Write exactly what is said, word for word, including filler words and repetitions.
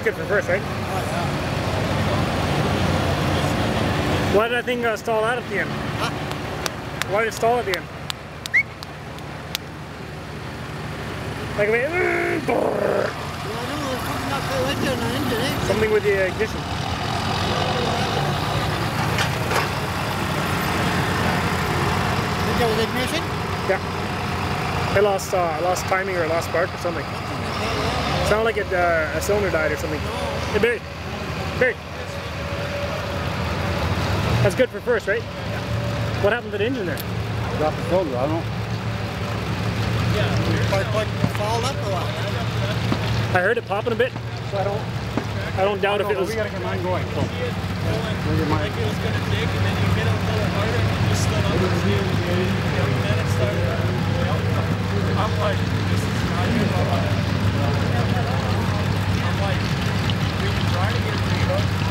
That's good for first, right? Oh, yeah. Why did that thing uh, stall out at the end? Huh? Why did it stall at the end? Like, I mean, Yeah, I know, there's something not quite right there in the engine, eh? something with the ignition. Is that with ignition? Yeah. I lost, uh, lost timing or lost spark or something. Sounded like it, uh, a cylinder died or something. Hey, Barry. Barry. That's good for first, right? What happened to the engine there? Dropped the cylinder, I don't know. Quite, quite fouled up or what? I heard it popping a bit, so I don't, I don't doubt if it was. We gotta get mine going. So. Like it was gonna dig, and then you hit it a little harder, and you just stood up and see it, and then it started. I'm like, this is not you. I'm like, we were trying to get it to go.